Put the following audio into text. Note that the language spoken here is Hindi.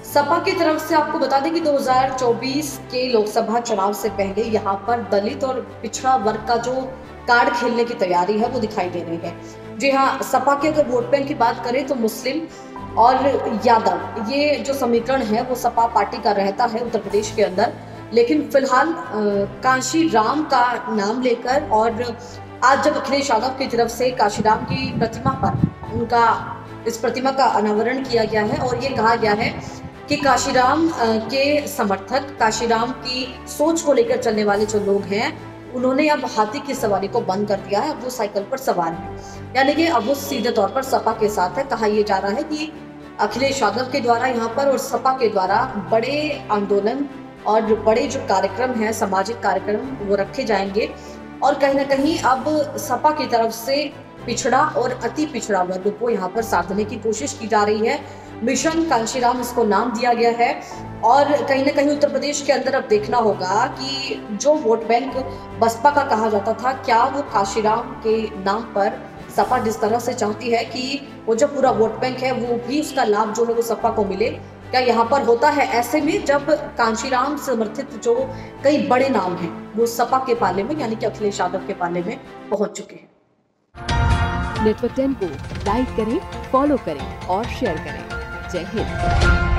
सपा की तरफ से आपको बता दें कि 2024 के लोकसभा चुनाव से पहले यहाँ पर दलित और पिछड़ा वर्ग का जो कार्ड खेलने की तैयारी है वो दिखाई दे रही है। जी हाँ, सपा के अगर वोट बैंक की बात करें तो मुस्लिम और यादव ये जो समीकरण है वो सपा पार्टी का रहता है उत्तर प्रदेश के अंदर। लेकिन फिलहाल कांशीराम का नाम लेकर और आज जब अखिलेश यादव की तरफ से कांशीराम की प्रतिमा पर उनका इस प्रतिमा का अनावरण किया गया है और ये कहा गया है कि कांशीराम के समर्थक, कांशीराम की सोच को लेकर चलने वाले जो लोग हैं उन्होंने अब हाथी की सवारी को बंद कर दिया है। अब वो साइकिल पर सवार है, यानी कि अब वो सीधे तौर पर सपा के साथ है। कहा यह जा रहा है कि अखिलेश यादव के द्वारा यहाँ पर और सपा के द्वारा बड़े आंदोलन और बड़े जो कार्यक्रम हैं, सामाजिक कार्यक्रम वो रखे जाएंगे और कहीं ना कहीं अब सपा की तरफ से पिछड़ा और अति पिछड़ा वर्ग को यहाँ पर साधने की कोशिश की जा रही है। मिशन कांशीराम इसको नाम दिया गया है और कहीं ना कहीं उत्तर प्रदेश के अंदर अब देखना होगा कि जो वोट बैंक बसपा का कहा जाता था, क्या वो कांशीराम के नाम पर सपा जिस तरह से चाहती है कि वो जो पूरा वोट बैंक है वो भी उसका लाभ जो है वो सपा को मिले, क्या यहाँ पर होता है? ऐसे में जब कांशीराम समर्थित जो कई बड़े नाम हैं वो सपा के पाले में यानी कि अखिलेश यादव के पाले में पहुंच चुके हैं। नेटवर्क 10 को लाइक करें, फॉलो करें और शेयर करें। जय हिंद।